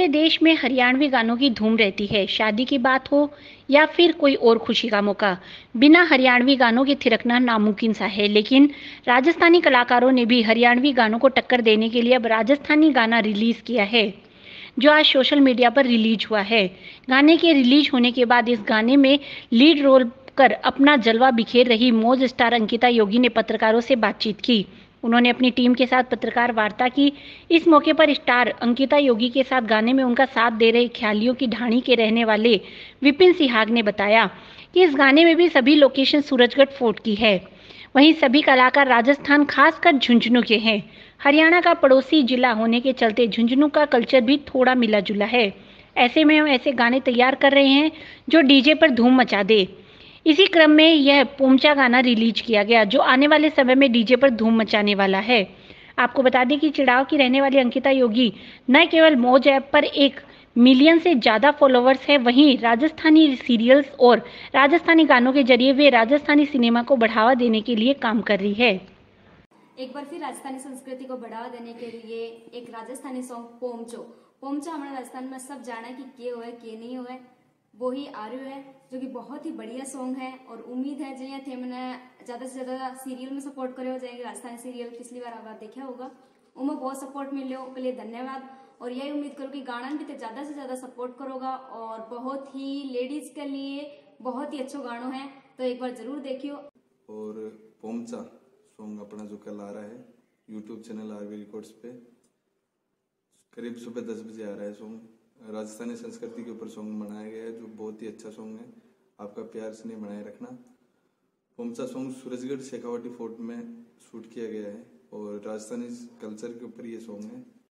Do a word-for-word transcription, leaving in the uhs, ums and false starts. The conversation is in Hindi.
पूरे देश में हरियाणवी गानों की धूम रहती है। शादी की बात हो या फिर कोई और खुशी का मौका, बिना हरियाणवी गानों के थिरकना नामुमकिन सा है। लेकिन राजस्थानी कलाकारों ने भी हरियाणवी गानों को टक्कर देने के लिए अब राजस्थानी गाना रिलीज किया है, जो आज सोशल मीडिया पर रिलीज हुआ है। गाने के रिलीज होने के बाद इस गाने में लीड रोल कर अपना जलवा बिखेर रही मौज स्टार अंकिता योगी ने पत्रकारों से बातचीत की। उन्होंने अपनी टीम के साथ पत्रकार वार्ता की। इस मौके पर स्टार अंकिता योगी के साथ गाने में उनका साथ दे रहे ख्यालियों की ढाणी के रहने वाले विपिन सिहाग ने बताया कि इस गाने में भी सभी लोकेशन सूरजगढ़ फोर्ट की है। वहीं सभी कलाकार राजस्थान, खासकर झुंझुनू के हैं। हरियाणा का पड़ोसी जिला होने के चलते झुंझुनू का कल्चर भी थोड़ा मिला जुला है। ऐसे में हम ऐसे गाने तैयार कर रहे हैं जो डीजे पर धूम मचा दे। इसी क्रम में यह पोमचा गाना रिलीज किया गया, जो आने वाले समय में डीजे पर धूम मचाने वाला है। आपको बता दें कि चिड़ाव की रहने वाली अंकिता योगी न केवल मौज ऐप पर एक मिलियन से ज़्यादा फॉलोवर्स है, वहीं राजस्थानी सीरियल्स और राजस्थानी गानों के जरिए वे राजस्थानी सिनेमा को बढ़ावा देने के लिए काम कर रही है। एक बार फिर राजस्थानी संस्कृति को बढ़ावा देने के लिए एक राजस्थानी सॉन्ग पोमचो पोमचा हमारे राजस्थान में सब जाना है कि के हुआ है के नहीं हुआ है, वो ही आ रही है, जो कि बहुत ही बढ़िया सॉन्ग है। और उम्मीद है जैसे थे मैंने ज्यादा से ज्यादा सीरियल में सपोर्ट करे हो जाएंगे। राजस्थानी सीरियल पिछली बार आप देखा होगा, उनमें बहुत सपोर्ट मिले हो, के लिए धन्यवाद। और यही उम्मीद करो कि गाना भी तो ज्यादा से ज्यादा सपोर्ट करोगा। और बहुत ही लेडीज के लिए बहुत ही अच्छा गाना है, तो एक बार जरूर देखियो। और पोमचा सॉन्ग अपना जो कल आ रहा है यूट्यूब चैनल आरवी रिकॉर्ड्स पे करीब सुबह दस बजे आ रहा है सॉन्ग। राजस्थानी संस्कृति के ऊपर सॉन्ग बनाया गया है, जो बहुत ही अच्छा सॉन्ग है। आपका प्यार स्नेह बनाए रखना। पोमचा सॉन्ग सूरजगढ़ शेखावाटी फोर्ट में शूट किया गया है और राजस्थानी कल्चर के ऊपर ये सॉन्ग है।